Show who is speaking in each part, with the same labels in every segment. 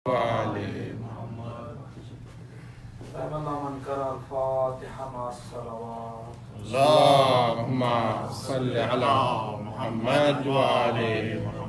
Speaker 1: وآل محمد.
Speaker 2: من قرأ الفاتحة مع الصلوات.
Speaker 1: اللهم صل على محمد وآل محمد.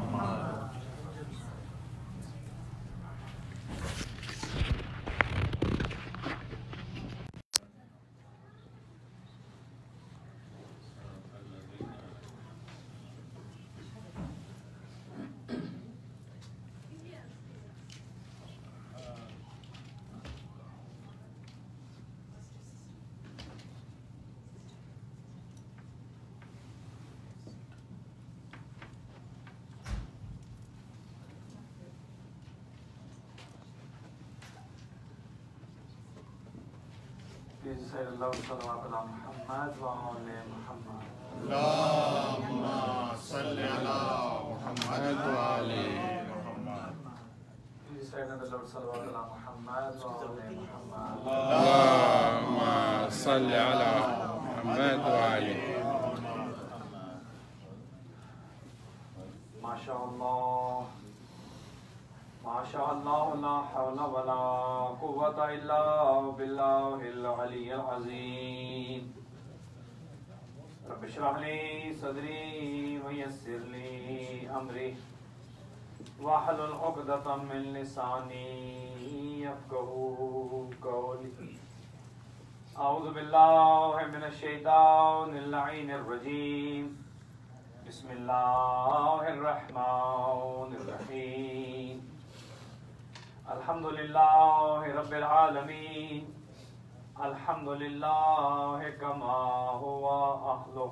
Speaker 2: Please say Allah salawat ala Muhammad wa ali Muhammad.
Speaker 1: اللهم صل على محمد وآل محمد.
Speaker 2: Please say another Lord salawat ala Muhammad wa ali Muhammad.
Speaker 1: اللهم صل على محمد وآل
Speaker 2: MashaAllah. MashaAllah la hawla wa la quwwata illa billahil aliyyil azim. Rabbi shrah li sadri wa yassir li amri wahlul 'uqdatam min lisani yafqahu qawli. A'udhu billahi minash shaitanir la'inir rajim. Bismillahir rahmanir rahim. Alhamdulillahi rabbil alamin. Alhamdulillahi kama huwa ahluh.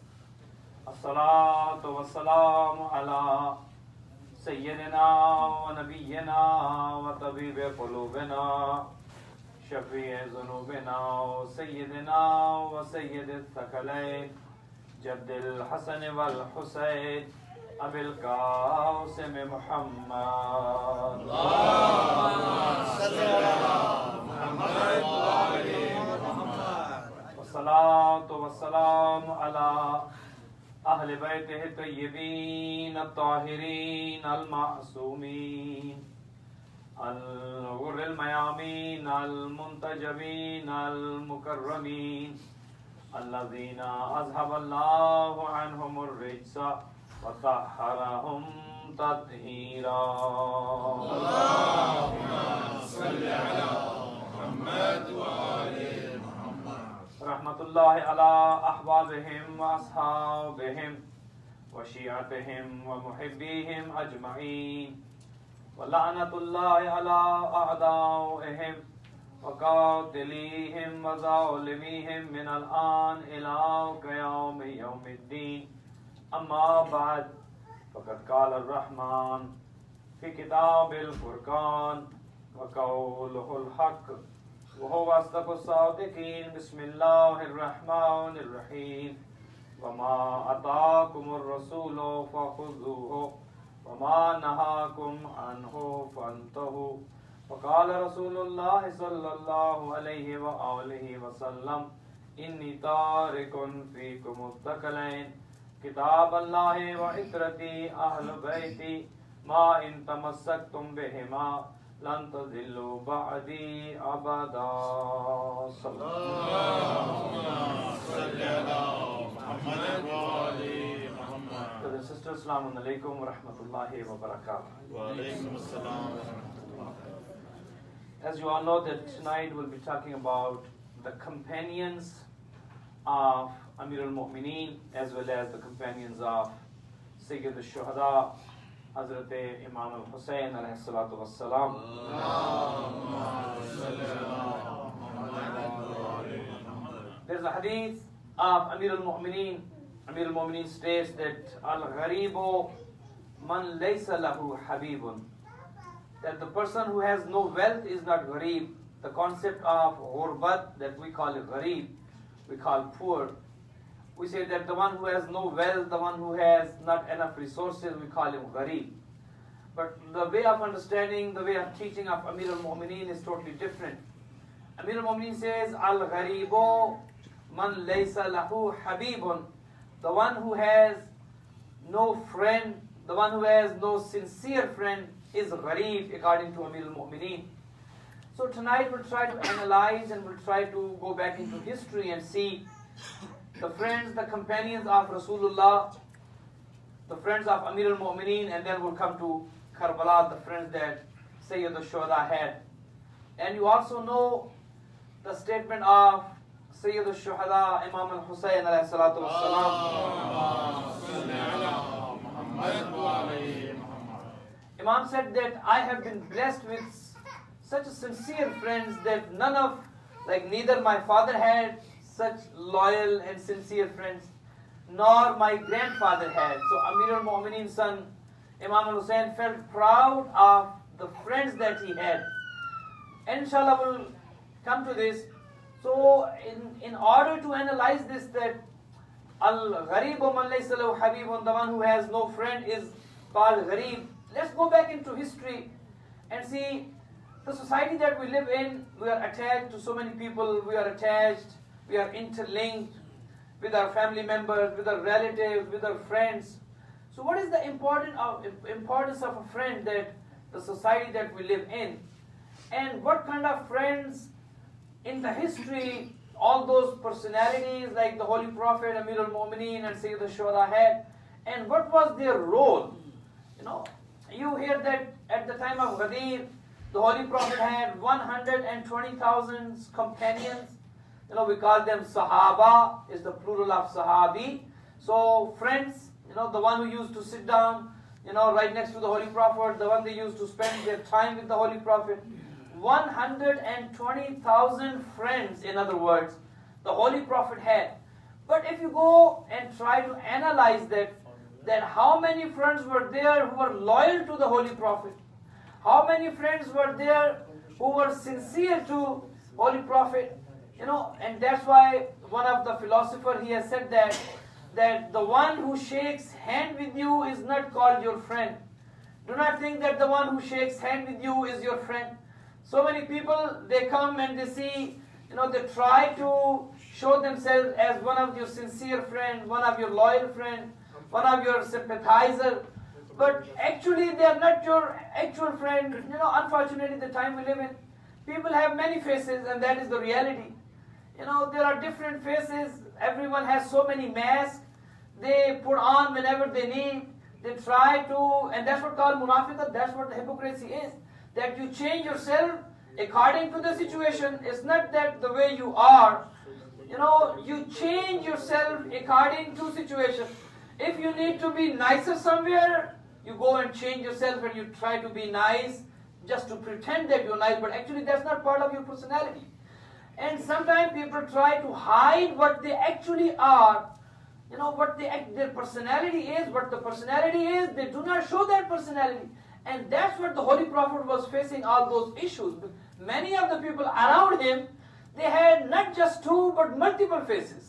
Speaker 2: As-salatu was-salamu ala sayyidina wa nabiyyina wa tabibi qulubina shafi'i dhunubina wa sayyidina wa sayyidit thaqalain jaddil hasan wal husayn abil qasim Muhammad.
Speaker 1: اللهم صل على محمد وآل محمد.
Speaker 2: والصلاة والسلام على أهل بيته الطيبين الطاهرين المعصومين الغر الميامين المنتجبين المكرمين الذين أذهب الله عنهم الرجس وطهرهم تطهيرا.
Speaker 1: اللهم صل على محمد وآل محمد.
Speaker 2: رحمة الله على أحبابهم وأصحابهم وشيعتهم ومحبيهم أجمعين ولعنة الله على أعدائهم وقاتليهم وظالميهم من الآن إلى قيام يوم الدين. أما بعد فقد قال الرحمن في كتاب الفرقان وقوله الحق وهو أصدق الصادقين. بسم الله الرحمن الرحيم. وما أتاكم الرسول فخذوه وما نهاكم عنه فانتهوا. وقال رسول الله صلى الله عليه وآله وسلم إني تارك فيكم الثقلين كتاب الله وعترتي أهل بيتي ما إن تمسكتم بهما لن تضلوا بعدي أبدا. صلى
Speaker 1: اللهم صل على محمد وآل محمد.
Speaker 2: Brothers and sisters, Assalamu alaikum wa rahmatullahi wa barakatuh.
Speaker 1: وعليكم السلام ورحمة الله.
Speaker 2: As you all know that tonight we'll be talking about the companions of Amir al-Mu'mineen as well as the companions of Sayyid al-Shuhada Hazrat Imam al-Hussein alayhi salatu wassalam. There's a hadith of Amir al-Mu'mineen. Amir al-Mu'mineen states that al-gharibu man laysa lahu habibun, that the person who has no wealth is not gharib. The concept of ghurbat, that we call it gharib, we call poor. We say that the one who has no wealth, the one who has not enough resources, we call him gharib. But the way of understanding, the way of teaching of Amir al-Mu'mineen is totally different. Amir al-Mu'mineen says, al-gharibu man laysa lahu habibun, the one who has no friend, the one who has no sincere friend, is ghareeb according to Amir al-Mu'mineen. So tonight we'll try to analyze and we'll try to go back into history and see the friends, the companions of Rasulullah, the friends of Amir al-Mu'mineen, and then we'll come to Karbala, the friends that Sayyid al-Shuhada had. And you also know the statement of Sayyid al-Shuhada, Imam al-Husayn alayhi salatu wassalam. Imam said that I have been blessed with such sincere friends that neither my father had such loyal and sincere friends, nor my grandfather had. So Amir al-Mu'mineen's son, Imam al-Husayn, felt proud of the friends that he had. And inshallah we'll come to this. So in order to analyze this, that al-Ghareeb man laysa lahu habibun, the one who has no friend is called Ghareeb. Let's go back into history and see the society that we live in. We are attached to so many people, we are attached, we are interlinked with our family members, with our relatives, with our friends. So what is the importance of a friend, that the society that we live in? And what kind of friends in the history all those personalities like the Holy Prophet, Amir al-Mu'mineen and Sayyid al-Shuhada had, and what was their role? You hear that at the time of Ghadir, the Holy Prophet had 120,000 companions. We call them Sahaba, is the plural of Sahabi. So friends, the one who used to sit down, right next to the Holy Prophet, the one they used to spend their time with the Holy Prophet. 120,000 friends, in other words, the Holy Prophet had. But if you go and try to analyze that how many friends were there who were loyal to the Holy Prophet? How many friends were there who were sincere to Holy Prophet? And that's why one of the philosophers, he has said that the one who shakes hand with you is not called your friend. Do not think that the one who shakes hand with you is your friend. So many people, they come and they see, they try to show themselves as one of your sincere friends, one of your loyal friends, one of your sympathizer, but actually they are not your actual friend. Unfortunately, the time we live in, people have many faces, and that is the reality. There are different faces. Everyone has so many masks they put on whenever they need. They try to, and that's what called munafiqat, that's what the hypocrisy is. That you change yourself according to the situation. It's not that the way you are. You change yourself according to situation. If you need to be nicer somewhere, you go and change yourself and you try to be nice just to pretend that you're nice, but actually that's not part of your personality. And sometimes people try to hide what they actually are, what their personality is, what the personality is, they do not show that personality. And that's what the Holy Prophet was facing, all those issues. Many of the people around him, they had not just two, but multiple faces.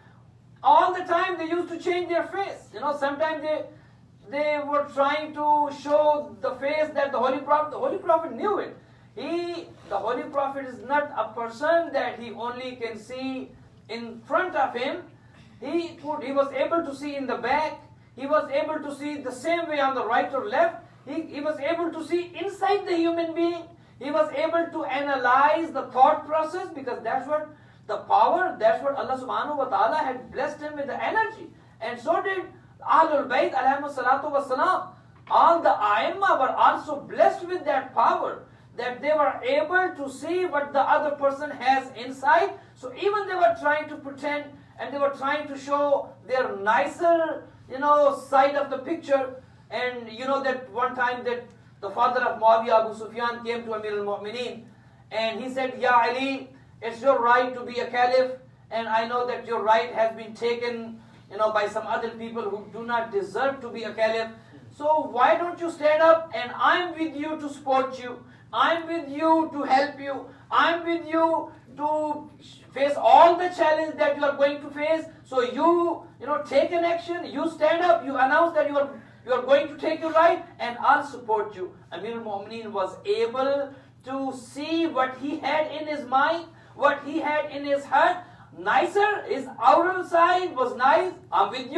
Speaker 2: All the time they used to change their face. Sometimes they were trying to show the face that the Holy Prophet knew it. The Holy Prophet is not a person that he only can see in front of him. He was able to see in the back. He was able to see the same way on the right or left. He was able to see inside the human being. He was able to analyze the thought process, because that's what the power, that's what Allah subhanahu wa ta'ala had blessed him with, the energy. And so did Ahlul Bayt alayhi salatu wasalam. All the Aimma were also blessed with that power, that they were able to see what the other person has inside. So even they were trying to pretend and they were trying to show their nicer, side of the picture. And that one time that the father of Muawiyah, Abu Sufyan, came to Amir al-Mu'mineen and he said, Ya Ali, it's your right to be a caliph, and I know that your right has been taken, by some other people who do not deserve to be a caliph. So why don't you stand up, and I'm with you to support you. I'm with you to help you. I'm with you to face all the challenge that you are going to face. So you take an action, you stand up, you announce that you are going to take your right, and I'll support you. Amir al-Mu'mineen was able to see what he had in his mind, what he had in his heart. Nicer, his outer side was nice. I'm with you.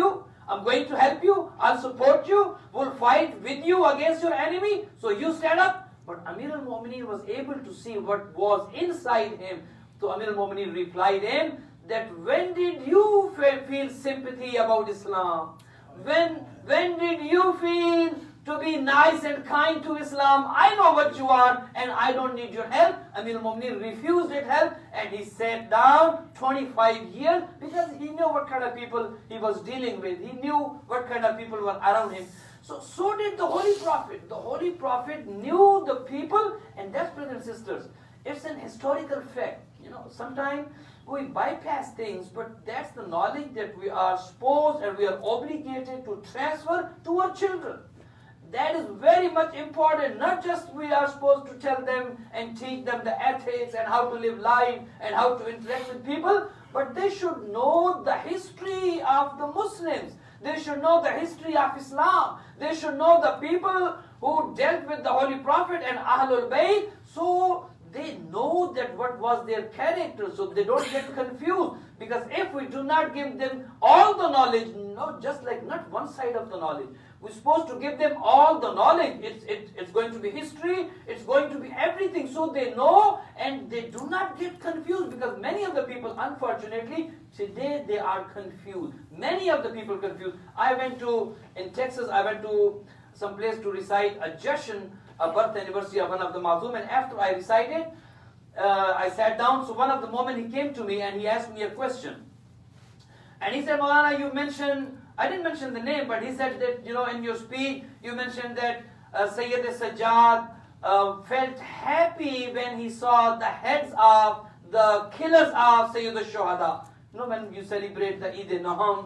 Speaker 2: I'm going to help you, I'll support you, we'll fight with you against your enemy, so you stand up. But Amir al-Mu'mineen was able to see what was inside him. So Amir al-Mu'mineen replied him that when did you feel sympathy about Islam? When did you feel to be nice and kind to Islam? I know what you are and I don't need your help. Amir al-Mu'mineen refused that help and he sat down 25 years because he knew what kind of people he was dealing with. He knew what kind of people were around him. So did the Holy Prophet. The Holy Prophet knew the people, and that's, brothers and sisters, it's an historical fact. Sometimes we bypass things, but that's the knowledge that we are supposed and we are obligated to transfer to our children. That is very much important. Not just we are supposed to tell them and teach them the ethics and how to live life and how to interact with people, but they should know the history of the Muslims. They should know the history of Islam. They should know the people who dealt with the Holy Prophet and Ahlul Bayt, so they know that what was their character, so they don't get confused. Because if we do not give them all the knowledge, not one side of the knowledge, we're supposed to give them all the knowledge. It's going to be history, it's going to be everything, so they know and they do not get confused. Because many of the people, unfortunately, today they are confused. Many of the people confused. In Texas, I went to some place to recite a Jashan, a birth anniversary of one of the Mazum, and after I recited, I sat down. So one of the moment he came to me and he asked me a question. And he said, Maulana, you mentioned, I didn't mention the name, but he said that, in your speech, you mentioned that Sayyid Sajjad felt happy when he saw the heads of the killers of Sayyid al-Shuhada. When you celebrate the Eid al-Naham,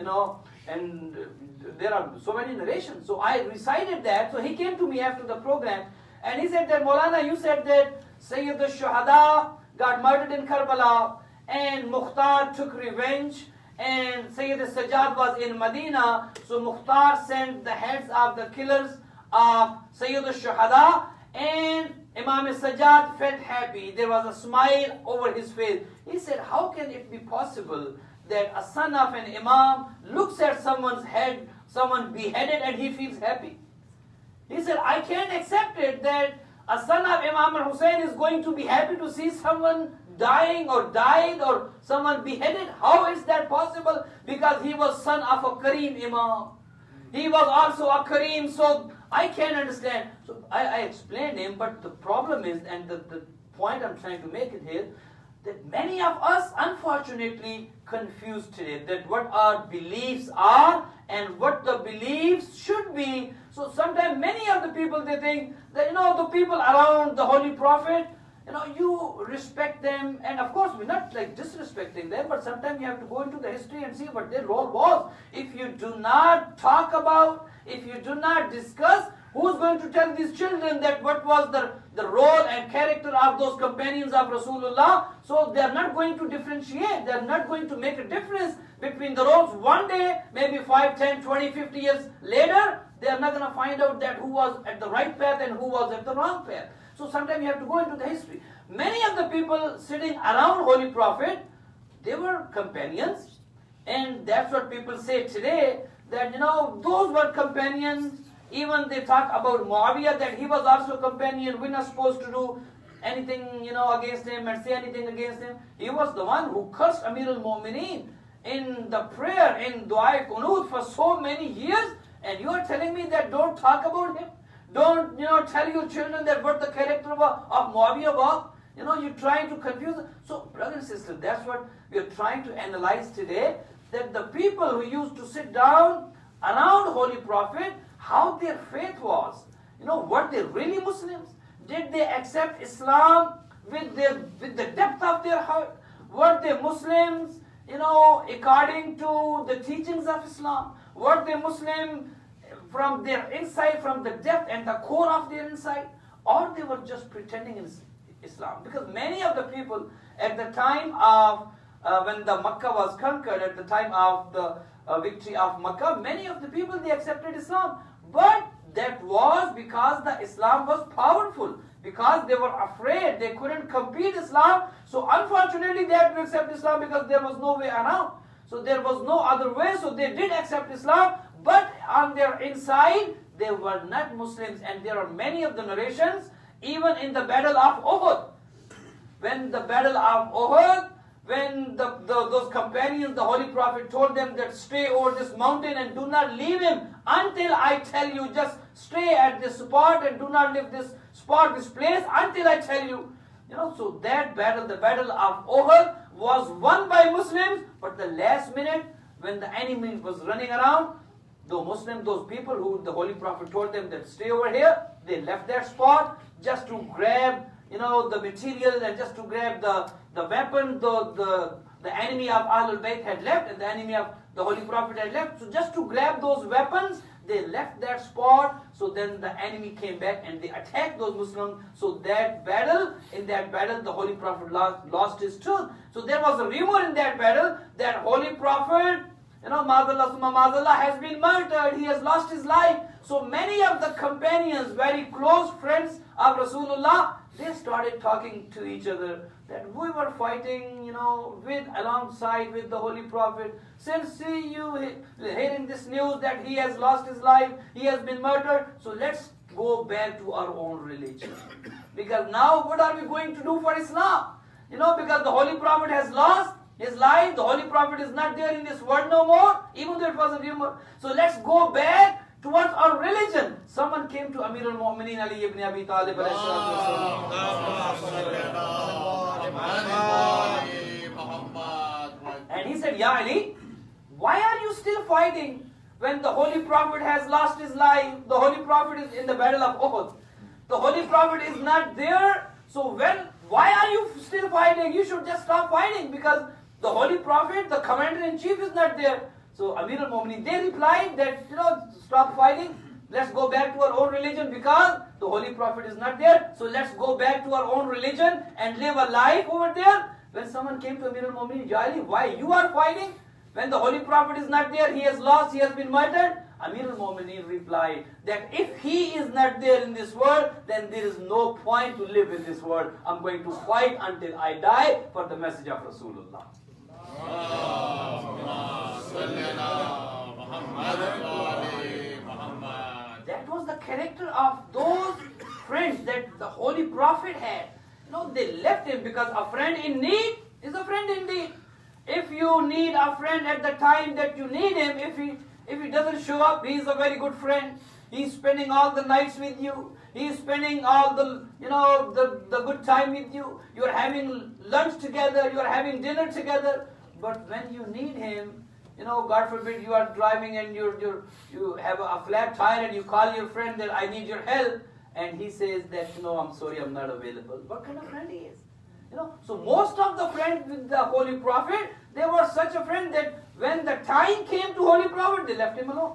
Speaker 2: and there are so many narrations. So I recited that. So he came to me after the program and he said that, Maulana, you said that Sayyid al-Shuhada got murdered in Karbala and Mukhtar took revenge and Sayyid al-Sajjad was in Medina. So Mukhtar sent the heads of the killers of Sayyid al-Shuhada and Imam al-Sajjad felt happy. There was a smile over his face. He said, how can it be possible that a son of an Imam looks at someone's head, someone beheaded, and he feels happy? He said, I can't accept it that a son of Imam al-Hussein is going to be happy to see someone dying or died or someone beheaded. How is that possible? Because he was son of a Kareem Imam. He was also a Kareem, so I can't understand. So I explained him, but the problem is, and the point I'm trying to make it here, that many of us unfortunately confuse today that what our beliefs are and what the beliefs should be. So sometimes many of the people, they think that, the people around the Holy Prophet, you respect them, and of course we're not like disrespecting them, but sometimes you have to go into the history and see what their role was. If you do not talk about, if you do not discuss, who's going to tell these children that what was the role and character of those companions of Rasulullah? So they're not going to differentiate, they're not going to make a difference between the roles. One day, maybe 5, 10, 20, 50 years later, they're not going to find out that who was at the right path and who was at the wrong path. So sometimes you have to go into the history. Many of the people sitting around Holy Prophet, they were companions, and that's what people say today, that those were companions. Even they talk about Muawiyah, that he was also a companion. We're not supposed to do anything against him and say anything against him. He was the one who cursed Amir al-Mu'mineen in the prayer, in Dua Qunut for so many years, and you are telling me that don't talk about him? Don't, tell your children that what the character of Muawiyah was? You're trying to confuse them. So, brothers and sisters, that's what we're trying to analyze today, that the people who used to sit down around Holy Prophet, how their faith was. Were they really Muslims? Did they accept Islam with the depth of their heart? Were they Muslims, according to the teachings of Islam? Were they Muslim from their inside, from the depth and the core of their inside? Or they were just pretending in Islam? Because many of the people at the time of, when the Makkah was conquered, at the time of the victory of Makkah, many of the people, they accepted Islam. But that was because the Islam was powerful. Because they were afraid, they couldn't compete Islam. So unfortunately they had to accept Islam because there was no way around. So there was no other way, so they did accept Islam, but on their inside, they were not Muslims. And there are many of the narrations, even in the battle of Uhud. When the battle of Uhud, when those companions, the Holy Prophet told them that stay over this mountain and do not leave him until I tell you, just stay at this spot and do not leave this spot, this place until I tell you. So that battle, the battle of Uhud, was won by Muslims, but the last minute when the enemy was running around, those people who the Holy Prophet told them that stay over here, they left that spot just to grab the material and just to grab the weapon the enemy of Ahlul Bayt had left and the enemy of the Holy Prophet had left. So just to grab those weapons, they left that spot. So then the enemy came back and they attacked those Muslims. So in that battle, the Holy Prophet lost his truth. So there was a rumor in that battle that Holy Prophet, Ma'azallah, has been murdered. He has lost his life. So many of the companions, very close friends of Rasulullah, they started talking to each other that we were fighting, alongside with the Holy Prophet. Since you hearing this news that he has lost his life, he has been murdered, so let's go back to our own religion. Because now what are we going to do for Islam? Because the Holy Prophet has lost his life, the Holy Prophet is not there in this world no more, even though it was a rumor. So let's go back towards our religion. Someone came to Amir al-Mu'mineen Ali ibn Abi Talib and he said, Ya Ali, why are you still fighting when the Holy Prophet has lost his life? The Holy Prophet is in the battle of Uhud. The Holy Prophet is not there. So why are you still fighting? You should just stop fighting because the Holy Prophet, the commander-in-chief, is not there. So Amir al-Mu'mineen, they replied that, stop fighting. Let's go back to our own religion because the Holy Prophet is not there. So let's go back to our own religion and live a life over there. When someone came to Amir al-Mu'mineen, Ya Ali, why you are fighting? When the Holy Prophet is not there, he has lost, he has been murdered. Amir al-Mu'mineen replied that if he is not there in this world, then there is no point to live in this world. I'm going to fight until I die for the message of Rasulullah. That was the character of those friends that the Holy Prophet had. They left him because a friend in need is a friend indeed. If you need a friend at the time that you need him, if he doesn't show up, he is a very good friend. He's spending all the nights with you. He's spending all the good time with you. You're having lunch together. You're having dinner together. But when you need him, God forbid you are driving and you have a flat tire and you call your friend that I need your help, and he says that I'm sorry, I'm not available. What kind of friend he is? So most of the friends with the Holy Prophet, they were such a friend that when the time came to Holy Prophet, they left him alone.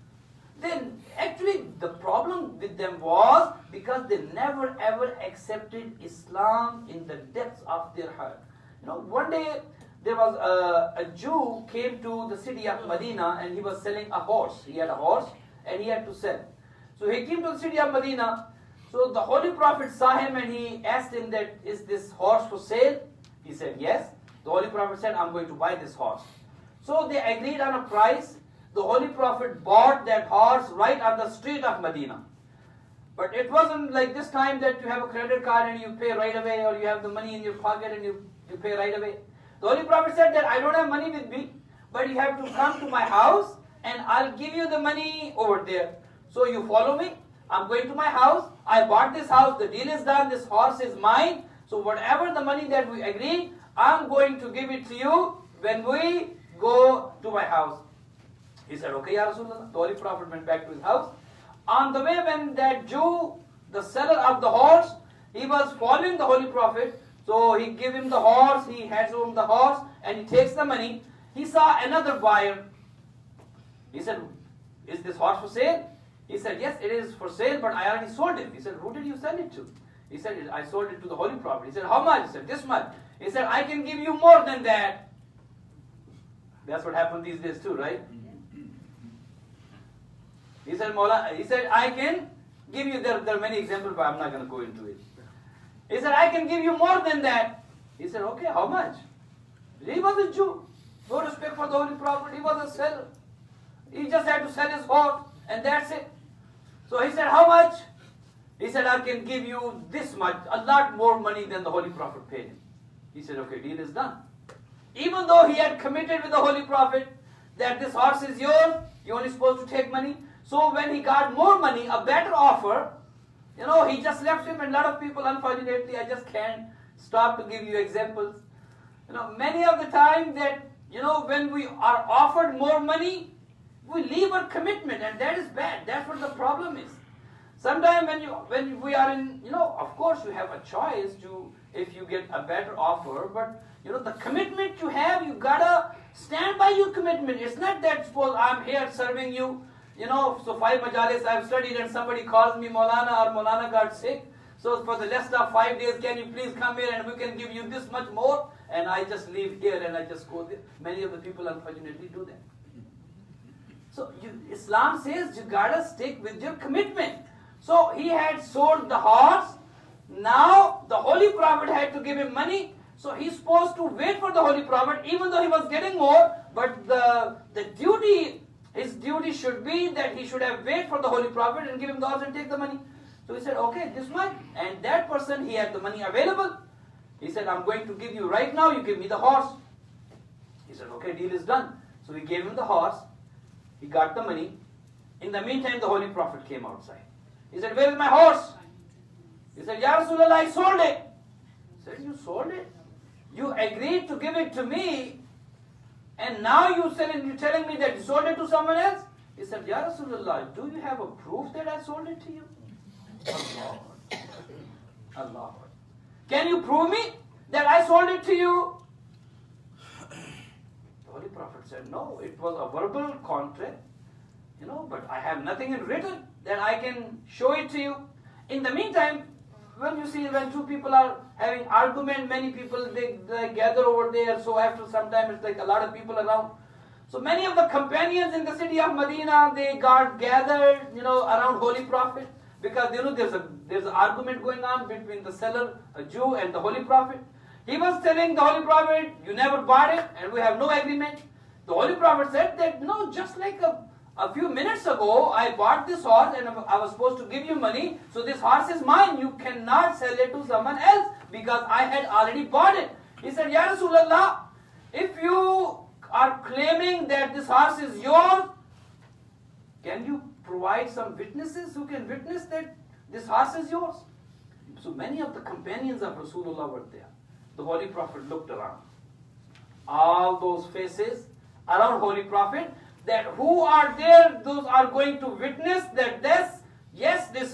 Speaker 2: Then actually the problem with them was because they never ever accepted Islam in the depths of their heart. One day there was a Jew came to the city of Medina and he was selling a horse. He had a horse and he had to sell. So he came to the city of Medina. So the Holy Prophet saw him and he asked him that, is this horse for sale? He said, yes. The Holy Prophet said, I'm going to buy this horse. So they agreed on a price. The Holy Prophet bought that horse right on the street of Medina. But it wasn't like this time that you have a credit card and you pay right away, or you have the money in your pocket and you pay right away. The Holy Prophet said that I don't have money with me, but you have to come to my house and I'll give you the money over there. So you follow me. I'm going to my house. I bought this house. The deal is done. This horse is mine. So whatever the money that we agreed, I'm going to give it to you when we go to my house. He said, okay, Ya Rasulullah. The Holy Prophet went back to his house. On the way, when that Jew, the seller of the horse, he was following the Holy Prophet. So he gave him the horse, he hands over the horse, and he takes the money. He saw another buyer. He said, is this horse for sale? He said, yes, it is for sale, but I already sold it. He said, who did you sell it to? He said, I sold it to the Holy Prophet. He said, how much? He said, this much. He said, I can give you more than that. That's what happens these days too, right? He said, I can give you, there are many examples, but I'm not going to go into it. He said, I can give you more than that. He said, okay, how much? He was a Jew. No respect for the Holy Prophet. He was a seller. He just had to sell his horse and that's it. So he said, how much? He said, I can give you this much, a lot more money than the Holy Prophet paid him. He said, okay, deal is done. Even though he had committed with the Holy Prophet that this horse is yours, you're only supposed to take money. So when he got more money, a better offer, he just left him. And a lot of people, unfortunately, I just can't stop to give you examples. Many of the time that, when we are offered more money, we leave our commitment, and that is bad. That's what the problem is. Sometimes when we are in, of course you have a choice to, if you get a better offer, but the commitment you have, you gotta stand by your commitment. It's not that suppose I'm here serving you, so 5 majalis I've studied and somebody calls me Maulana or Maulana got sick. So for the rest of 5 days, can you please come here and we can give you this much more? And I just leave here and I just go there. Many of the people unfortunately do that. So Islam says you gotta stick with your commitment. So he had sold the horse. Now the Holy Prophet had to give him money. So he's supposed to wait for the Holy Prophet, even though he was getting more. But his duty should be that he should have wait for the Holy Prophet and give him the horse and take the money. So he said, okay, this much. And that person, he had the money available. He said, I'm going to give you right now, you give me the horse. He said, okay, deal is done. So he gave him the horse. He got the money. In the meantime, the Holy Prophet came outside. He said, where is my horse? He said, Ya Rasulullah, I sold it. He said, you sold it? You agreed to give it to me, and now you're telling me that you sold it to someone else? He said, Ya Rasulullah, do you have a proof that I sold it to you? Allah. Can you prove me that I sold it to you? The Holy Prophet said, no, it was a verbal contract, but I have nothing in written that I can show it to you. In the meantime, when two people are having argument, many people, they gather over there, so after some time it's like a lot of people around. So many of the companions in the city of Medina, they got gathered, around Holy Prophet, because there's an argument going on between the seller, a Jew, and the Holy Prophet. He was telling the Holy Prophet, you never bought it, and we have no agreement. The Holy Prophet said that, no, just like a few minutes ago, I bought this horse and I was supposed to give you money, so this horse is mine. You cannot sell it to someone else because I had already bought it. He said, Ya Rasulullah, if you are claiming that this horse is yours, can you provide some witnesses who can witness that this horse is yours? So many of the companions of Rasulullah were there. The Holy Prophet looked around. All those faces around Holy Prophet, that who are there, those are going to witness that this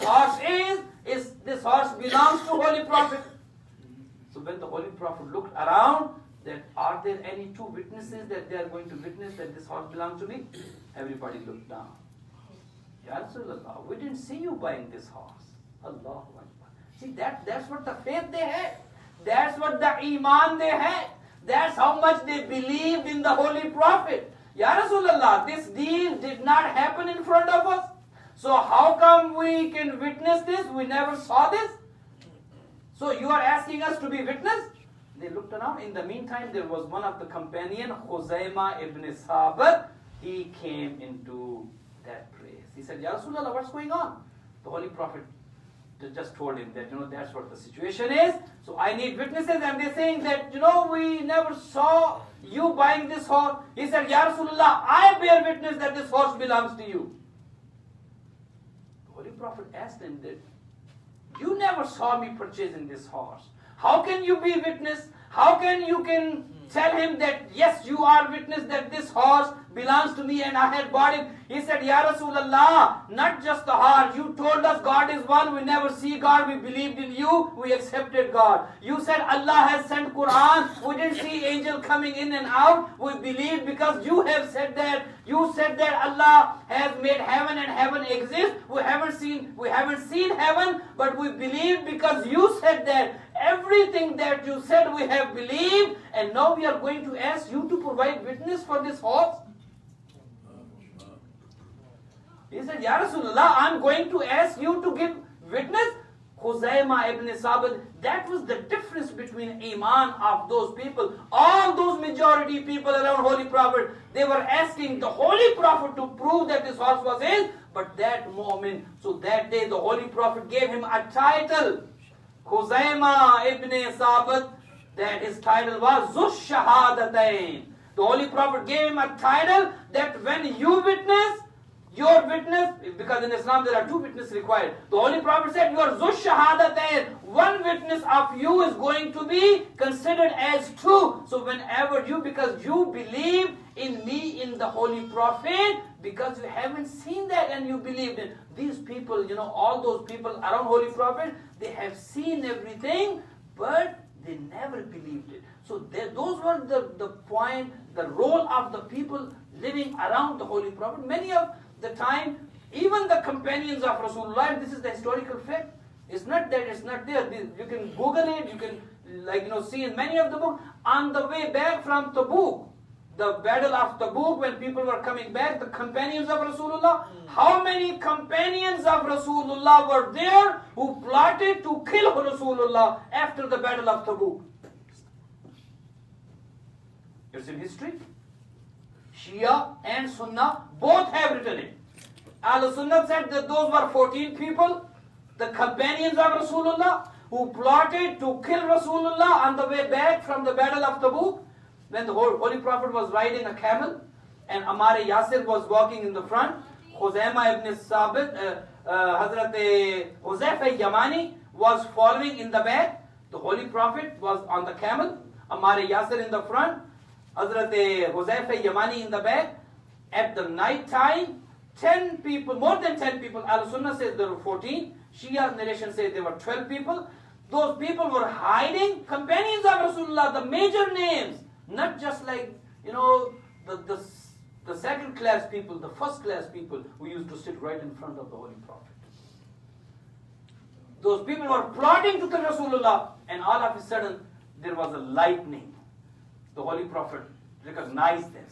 Speaker 2: horse belongs to Holy Prophet. So when the Holy Prophet looked around, that are there any two witnesses that they are going to witness that this horse belongs to me? Everybody looked down. Ya Rasulullah, we didn't see you buying this horse. Allahu Akbar. See, that's what the faith they had. That's what the iman they had. That's how much they believed in the Holy Prophet. Ya Rasulullah, this deal did not happen in front of us. So how come we can witness this? We never saw this. So you are asking us to be witness? They looked around. In the meantime, there was one of the companion, Khuzaimah ibn Sabat. He came into that place. He said, Ya Rasulullah, what's going on? The Holy Prophet just told him that, that's what the situation is. So I need witnesses, and they're saying that, we never saw you buying this horse. He said, Ya Rasulullah, I bear witness that this horse belongs to you. The Holy Prophet asked him that, you never saw me purchasing this horse. How can you be witness? How can you tell him that, yes, you are witness that this horse belongs to me and I had bought it? He said, Ya Rasulullah, not just the horse. You told us God is one. We never see God. We believed in you. We accepted God. You said Allah has sent Quran. We didn't see angel coming in and out. We believed because you have said that. You said that Allah has made heaven and heaven exists. We haven't seen heaven, but we believed because you said that. Everything that you said we have believed, and now we are going to ask you to provide witness for this horse. He said, Ya Rasulullah, I'm going to ask you to give witness. Khuzaymah ibn Sabit, that was the difference between Iman of those people. All those majority people around Holy Prophet, they were asking the Holy Prophet to prove that this horse was his, but that moment, so that day the Holy Prophet gave him a title, Khuzaymah ibn Sabit, that his title was Zush Shahadatain. The Holy Prophet gave him a title that when you witness, your witness, because in Islam there are two witnesses required. The Holy Prophet said, you are Zush Shahadatain. One witness of you is going to be considered as true. So whenever you, because you believe in me, in the Holy Prophet, because you haven't seen that and you believed in these people, you know, all those people around Holy Prophet, they have seen everything, but they never believed it. So those were the point, the role of the people living around the Holy Prophet. Many of the time, even the companions of Rasulullah, and this is the historical fact, it's not that it's not there. You can Google it, you can see in many of the books. On the way back from Tabuk, the battle of Tabuk, when people were coming back, the companions of Rasulullah, how many companions of Rasulullah were there who plotted to kill Rasulullah after the battle of Tabuk? It's in history. Shia and Sunnah both have written it. Al-Sunnah said that those were 14 people, the companions of Rasulullah, who plotted to kill Rasulullah on the way back from the battle of Tabuk, when the Holy Prophet was riding a camel and Ammar Yasir was walking in the front. Khuzaymah ibn Sabit, Hazrat Huzaifa Yamani was following in the back. The Holy Prophet was on the camel, Ammar Yasir in the front, Hazrat Huzaifa Yamani in the back. At the night time, 10 people, more than 10 people, Al-Sunnah says there were 14, Shia narration says there were 12 people. Those people were hiding, companions of Rasulullah, the major names, not just like, the second class people, the first class people who used to sit right in front of the Holy Prophet. Those people were plotting to kill Rasulullah, and all of a sudden there was a lightning. The Holy Prophet recognized them.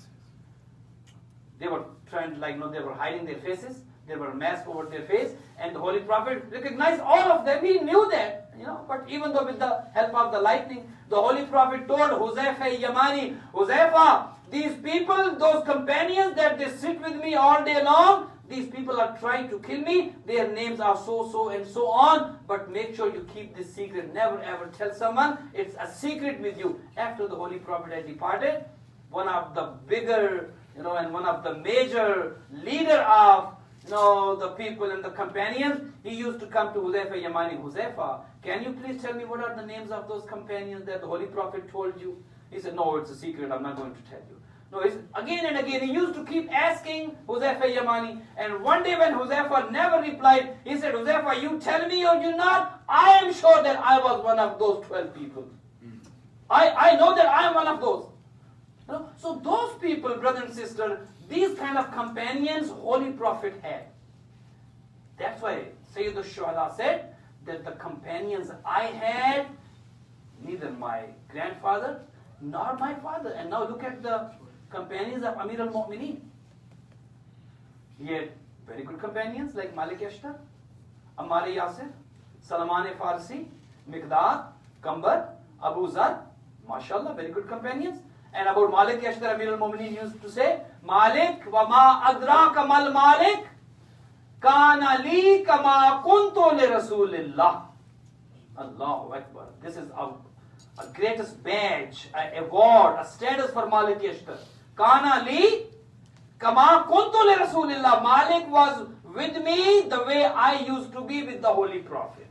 Speaker 2: They were trying, they were hiding their faces, they were masked over their face, and the Holy Prophet recognized all of them. He knew that, but even though with the help of the lightning, the Holy Prophet told Huzaifa Yamani, Huzaifa, these people, those companions that they sit with me all day long, these people are trying to kill me, their names are so and so on, but make sure you keep this secret, never ever tell someone, it's a secret with you. After the Holy Prophet had departed, one of the bigger, and one of the major leader of, the people and the companions, he used to come to Huzaifa Yamani, Huzaifa, can you please tell me what are the names of those companions that the Holy Prophet told you? He said, no, it's a secret, I'm not going to tell you. No, again and again, he used to keep asking Huzaifa Yamani, and one day when Huzaifa never replied, he said, Huzaifa, you tell me or you not, I am sure that I was one of those 12 people. I know that I am one of those. So those people, brother and sister, these kind of companions Holy Prophet had. That's why Sayyid al-Shuhada said that the companions I had, neither my grandfather nor my father. And now look at the companions of Amir al-Mu'mineen. He had very good companions like Malik Ashtar, Ammar Yasir, Salman Farsi, Miqdad, Kambar, Abu Zar, mashallah, very good companions. And about Malik Ashtar, Amir al-Mu'mineen used to say, Malik wa ma adraka mal Malik, kana li kama kuntu li Rasulillah. Allahu Akbar. This is a greatest badge, a award, a status for Malik Ashtar. Kana li kama kuntu li Rasulillah. Malik was with me the way I used to be with the Holy Prophet.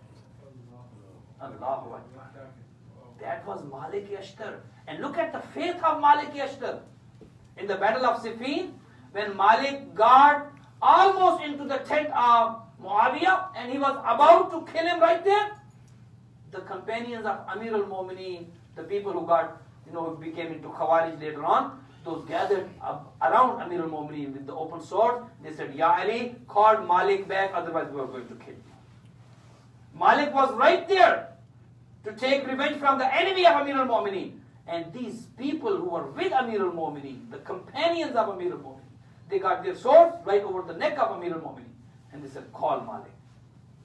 Speaker 2: Allahu Akbar. That was Malik Ashtar. And look at the faith of Malik Ashtar. In the battle of Siffin, when Malik got almost into the tent of Muawiyah and he was about to kill him right there, the companions of Amir al-Mu'mineen, the people who got, who became into Khawarij later on, those gathered around Amir al-Mu'mineen with the open sword. They said, Ya Ali, call Malik back, otherwise we are going to kill you. Malik was right there to take revenge from the enemy of Amir al-Mu'mineen. And these people who were with Amir al-Mu'mineen, the companions of Amir al-Mu'mineen, they got their swords right over the neck of Amir al-Mu'mineen. And they said, call Malik.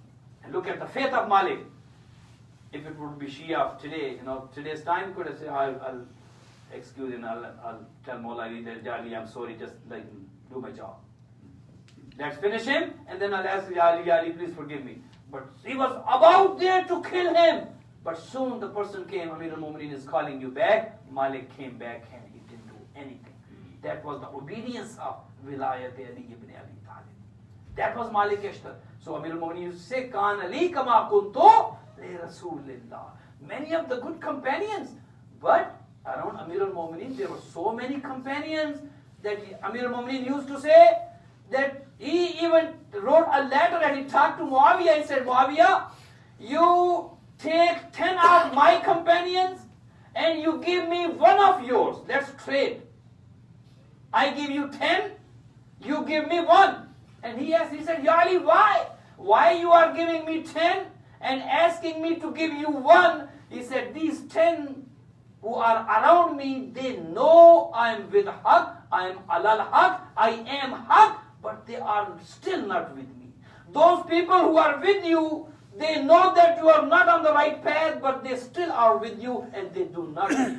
Speaker 2: And look at the faith of Malik. If it would be Shia of today, today's time, could I say, I'll excuse him, I'll tell Mawla Ali that, Ya Ali, I'm sorry, just do my job. Let's finish him, and then I'll ask Ya Ali, please forgive me. But he was about there to kill him. But soon the person came, Amir al-Mu'mineen is calling you back. Malik came back and he didn't do anything. That was the obedience of Wilayat Ali ibn Abi Talib. That was Malik Ashtar. So Amir al-Mu'mineen used to say, Kaan Ali kama kuntu li Rasulillah. Many of the good companions. But around Amir al-Mu'mineen, there were so many companions that Amir al-Mu'mineen used to say that he even wrote a letter and he talked to Muawiyah. He said, Muawiyah, you take 10 of my companions and you give me one of yours. Let's trade. I give you 10, you give me one. And he said, Ya Ali, why? Why you are giving me 10 and asking me to give you one? He said, these 10 who are around me, they know I am with Haq, I am alal Haq, I am Haq, but they are still not with me. Those people who are with you, they know that you are not on the right path, but they still are with you and they do not believe.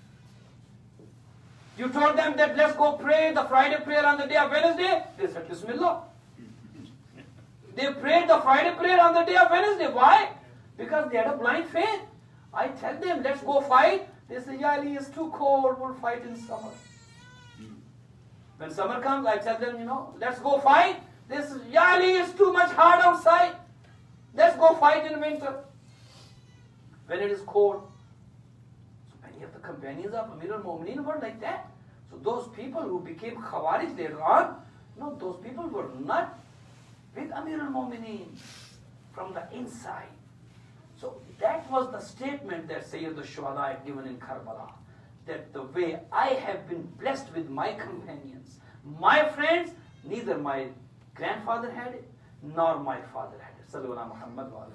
Speaker 2: You told them that let's go pray the Friday prayer on the day of Wednesday. They said, Bismillah. They prayed the Friday prayer on the day of Wednesday. Why? Because they had a blind faith. I tell them, let's go fight. They say, Ya Ali, it's too cold, we'll fight in summer. When summer comes, I tell them, let's go fight. They say, Ya Ali, it's too much hard outside. Let's go fight in winter. When it is cold. So many of the companions of Amir al-Mu'mineen were like that. So those people who became Khawarij later on, those people were not with Amir al-Mu'mineen from the inside. So that was the statement that Sayyid al-Shuhada had given in Karbala. That the way I have been blessed with my companions, my friends, neither my grandfather had it, nor my father had it. Sallu ala Muhammad wa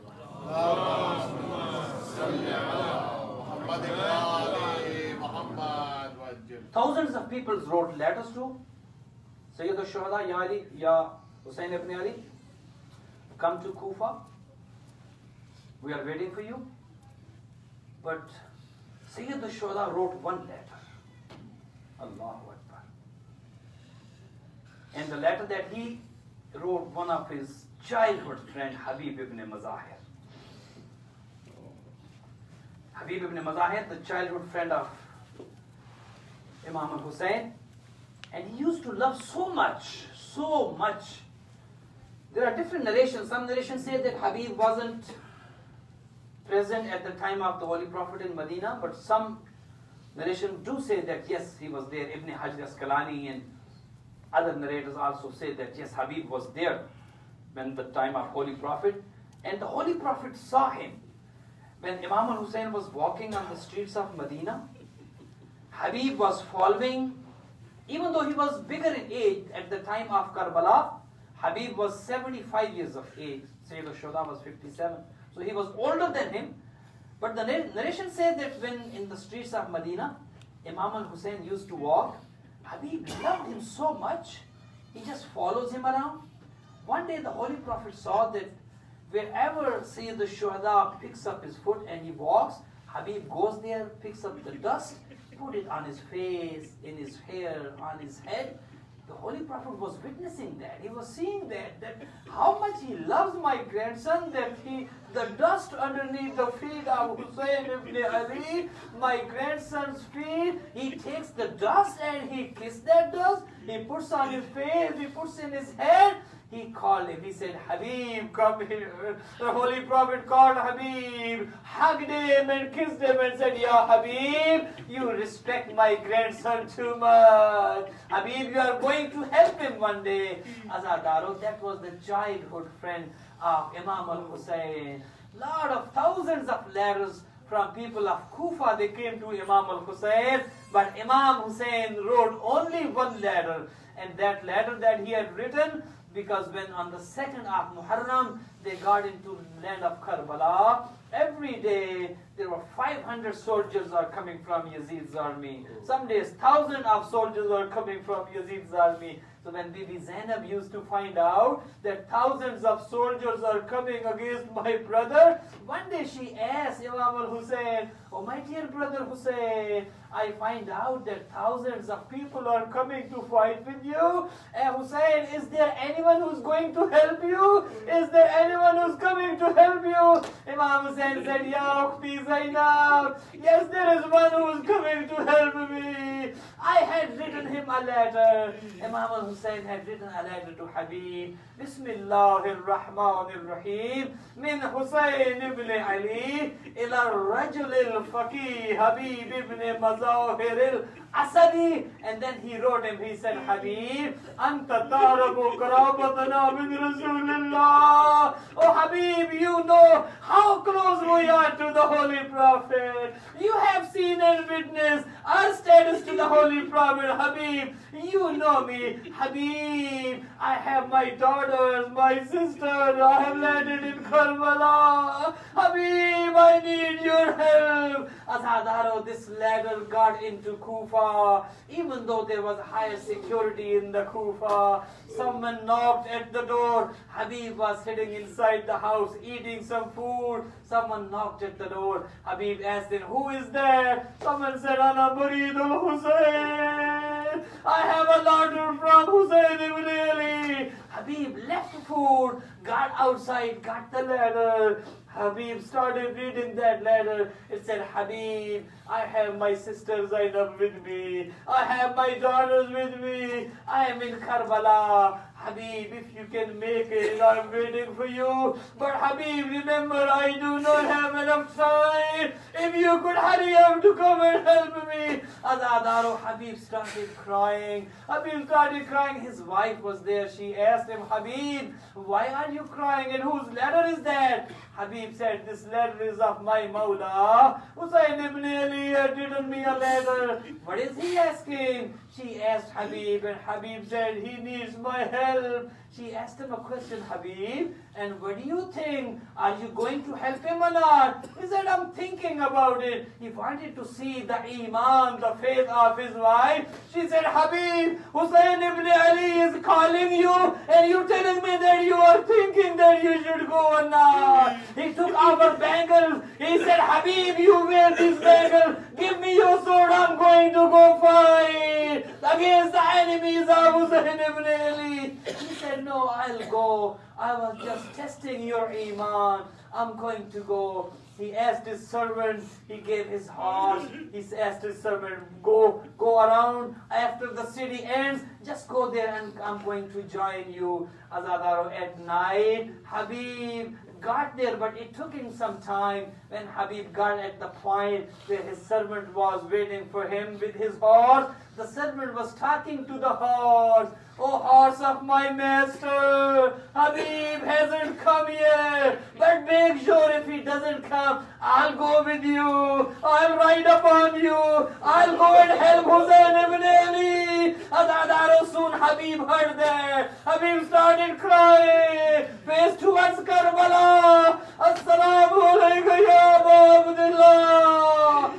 Speaker 2: ala. Thousands of people wrote letters to Sayyid al-Shuhada, Ya Ali, Ya Hussain ibn Ali, come to Kufa. We are waiting for you. But Sayyid al-Shuhada wrote one letter. Allahu Akbar. And the letter that he wrote, one of his childhood friend, Habib ibn Mazahir. Habib ibn Mazahir, the childhood friend of Imam al-Hussein. And he used to love so much. There are different narrations. Some narrations say that Habib wasn't present at the time of the Holy Prophet in Medina, but some narrations do say that yes, he was there. Ibn Hajar Asqalani and other narrators also say that yes, Habib was there when the time of Holy Prophet. And the Holy Prophet saw him. When Imam al-Hussein was walking on the streets of Medina, Habib was following. Even though he was bigger in age at the time of Karbala, Habib was 75 years of age. Sayyid al-Shuhada was 57. So he was older than him. But the narration said that when in the streets of Medina, Imam al-Hussein used to walk, Habib loved him so much, he just follows him around. One day the Holy Prophet saw that wherever Sayyid al-Shuhada picks up his foot and he walks, Habib goes there, picks up the dust, put it on his face, in his hair, on his head. The Holy Prophet was witnessing that. He was seeing that how much he loves my grandson, that the dust underneath the feet of Hussein ibn Ali, my grandson's feet, he takes the dust and he kisses that dust, he puts on his face, he puts in his head. He called him, he said, Habib, come here. The Holy Prophet called Habib, hugged him and kissed him and said, Ya Habib, you respect my grandson too much. Habib, you are going to help him one day. Azadaro, that was the childhood friend of Imam al-Hussein. Lot of thousands of letters from people of Kufa, they came to Imam al-Hussein, but Imam Hussein wrote only one letter, and that letter that he had written, because when on the 2nd of Muharram, they got into land of Karbala, every day there were 500 soldiers are coming from Yazid's army. Some days 1,000 of soldiers are coming from Yazid's army. So So when Bibi Zainab used to find out that thousands of soldiers are coming against my brother, one day she asked Imam al-Hussein, "Oh my dear brother Hussein, I find out that thousands of people are coming to fight with you. Hussein, is there anyone who's going to help you? Is there anyone who's coming to help you?" Imam Hussein said, "Ya Ukhti Zainab, yes, there is one who's coming to help me. I had written him a letter." Imam al-Hussein had written a letter to Habib. Bismillahir Rahmanir Rahim. Min Hussein ibn Ali ila Rajul al-Faqih Habib ibn Mazahir al-Asadi. And then he wrote him, he said, "Habib, anta tarabu qarabatana min Rasulullah." Oh Habib, you know how close we are to the Holy Prophet. You have seen and witnessed our status to the Holy Prophet. Habib, you know me. Habib, I have my daughters, my sister, I have landed in Karbala. Habib, I need your help. Azadaro, this ladder got into Kufa. Even though there was higher security in the Kufa, someone knocked at the door. Habib was sitting inside the house eating some food. Someone knocked at the door. Habib asked him, "Who is there?" Someone said, "Ana Muridul Hussein. I have a letter from Hussein ibn Ali." Habib left food, got outside, got the letter. Habib started reading that letter. It said, "Habib, I have my sister Zainab with me. I have my daughters with me. I am in Karbala. Habib, if you can make it, I'm waiting for you. But Habib, remember, I do not have enough time. If you could hurry up to come and help me." Azadaro, Habib started crying. Habib started crying. His wife was there. She asked him, "Habib, why are you crying and whose letter is that?" Habib said, "This letter is of my Mawla. Hussein ibn Ali had written me a letter." "What is he asking?" She asked Habib, and Habib said, "He needs my help." She asked him a question, "Habib, and what do you think? Are you going to help him or not?" He said, "I'm thinking about it." He wanted to see the iman, the faith of his wife. She said, "Habib, Hussein ibn Ali is calling you and you telling me that you are thinking that you should go or not." He took our bangles. He said, "Habib, you wear these bangles. Give me your sword. I'm going to go fight against the enemies of Hussein ibn Ali." He said, "No, I'll go. I was just testing your iman. I'm going to go." He asked his servant, he gave his horse. He asked his servant, go around. After the city ends, just go there and I'm going to join you." Azadaro, at night, Habib got there, but it took him some time. When Habib got at the point where his servant was waiting for him with his horse, the servant was talking to the horse. "Oh, horse of my master, Habib hasn't come yet, but make sure if he doesn't come, I'll go with you. I'll ride upon you. I'll go and help Hussein ibn Ali." Azadaro, soon Habib heard that. Habib started crying, face towards Karbala. "Assalamu alaikum ya Abu Abdullah.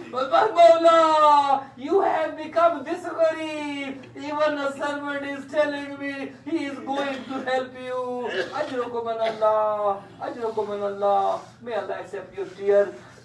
Speaker 2: Mawla, you have become this gharib. Even a servant is telling me he is going to help you. Ajrukum an Allah. Ajrukum an Allah. May Allah accept your tears."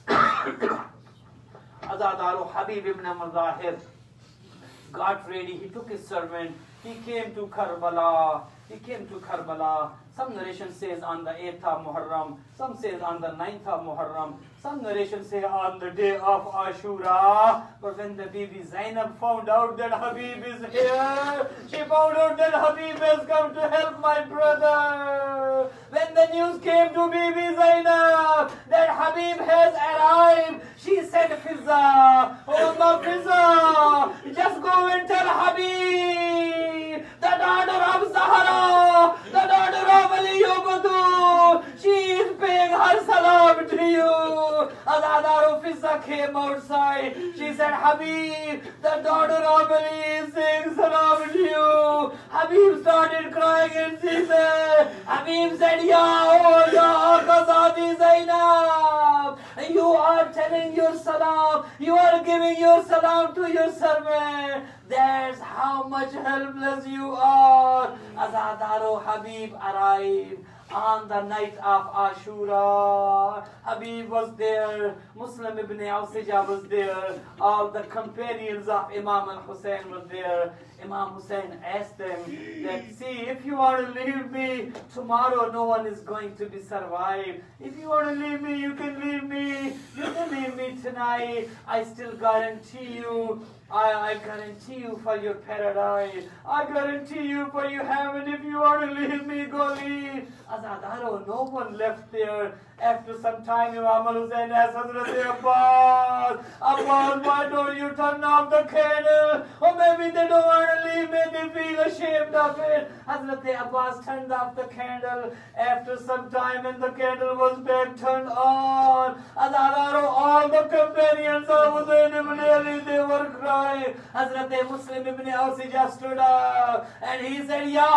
Speaker 2: Azadaro, Habib ibn Mazahir got ready. He took his servant. He came to Karbala. Some narration says on the 8th of Muharram. Some says on the 9th of Muharram. Some narration say on the day of Ashura. But when the Bibi Zainab found out that Habib is here, she found out that Habib has come to help my brother. When the news came to Bibi Zainab that Habib has arrived, she said, "Fizza, oh my Fizza, just go and tell Habib, the daughter of Zahra, the daughter of Ali Yobadu, she is paying her salam to you." Azadaro, Hafsa came outside. She said, Habib, the daughter of Ali is saying salam to you. Habib started crying and she said, Habib said, Ya Ghazadi Zainab, you are telling your salam, you are giving your salam to your servant. That's how much helpless you are. Azadaro Habib arrived on the night of Ashura. Habib was there, Muslim ibn Awsija was there, all the companions of Imam al-Hussein were there. Imam Hussein asked them that, see, if you want to leave me, tomorrow no one is going to be survived. If you want to leave me, you can leave me. You can leave me tonight. I still guarantee you, I guarantee you for your paradise. I guarantee you for your heaven. If you want to leave me, go leave. Azadaro, no one left there. After some time, Imam Hussein asked Hazrat Abbas, Abbas, why don't you turn off the candle? Or maybe they don't want to leave me, they feel ashamed of it. Hazrat Abbas turned off the candle. After some time, when the candle was back turned on, Azadaro, all the companions of Hussein ibn Ali, they were crying. Hazrat Muslim ibn Awsija stood up and he said, Ya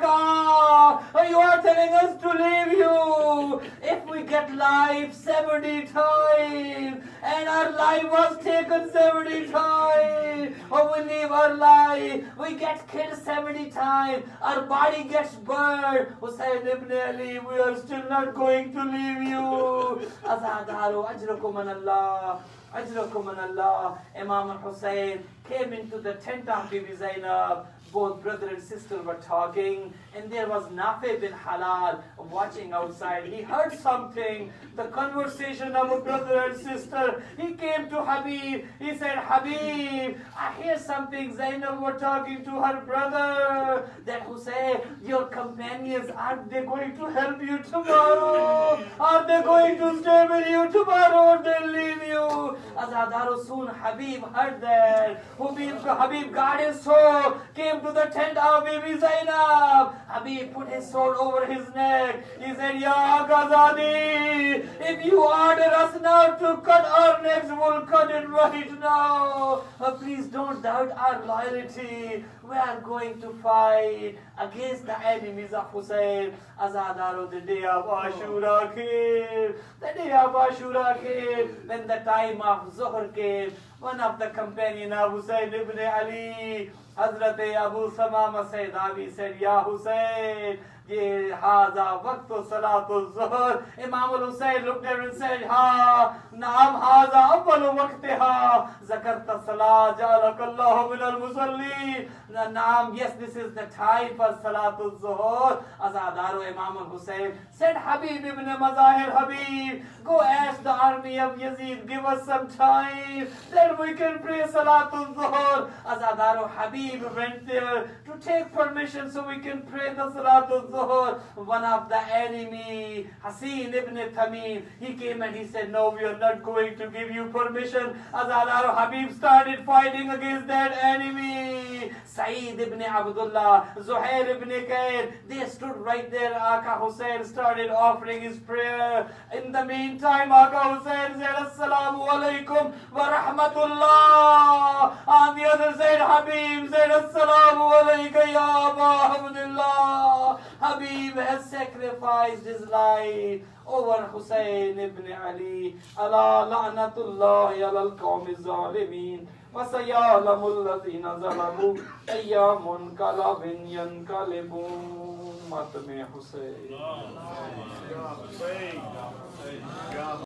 Speaker 2: Aka, you are telling us to leave you. If we get life 70 times and our life was taken 70 times, or we leave our life, we get killed 70 times, our body gets burned. Hussein ibn Ali, we are still not going to leave you. Azadaru, ajrakum an Allah. Ajrakum an Allah. Imam al-Hussein came into the tent of Bibi Zainab. Both brother and sister were talking, and there was Nafi bin Halal watching outside. He heard something, the conversation of a brother and sister. He came to Habib. He said, Habib, I hear something. Zainab were talking to her brother that Hussein, your companions, are they going to help you tomorrow? Are they going to stay with you tomorrow or they leave you? Azadaru, soon Habib heard that. Habib got his sword, came to the tent of Bibi Zainab. Habib put his sword over his neck. He said, Ya Ghazali, if you order us now to cut our necks, we'll cut it right now. Please don't doubt our loyalty. We are going to fight against the enemies of Hussein. Azadaru, the day of Ashura came. The day of Ashura came. When the time of Zuhr came, one of the companions of Hussein ibn Ali, Hazrat Abu Samama Sayyidawi said, Ya Hussein, ye haza waqtu salatul zuhr. Imam al-Hussein looked at him and said, Ha, naam haza awwalu waqtiha. Zakarta salat, ja'alakallahu min al-musalli. Naam, yes, this is the time for salatul zuhr. Azadaru Imam al-Hussein said, Habib ibn Mazahir, Habib, go ask the army of Yazid, give us some time, then we can pray salatul zuhr. Azadaru Habib went there to take permission so we can pray the salatul zuhr. One of the enemy, Hasin ibn Tamim, he came and he said, no, we are not going to give you permission. Azadaru Habib started fighting against that enemy. Saeed ibn Abdullah, Zuhair ibn Kair, they stood right there. Aka Hussein started offering his prayer. In the meantime, Aka Hussein said, Assalamu alaikum wa rahmatullah. On the other side, Habib said, Assalamu alaikum ya Aba Abdullah. Habib has sacrificed his life over Hussein ibn Ali. Allah la'natullahi ala al-qawmi zalimeen. وَسَيَعْلَمُ الَّذِينَ ظَلَمُوا أَيَّ مُنْقَلَبٍ يَنْقَلِبُونَ. Matame Hussein.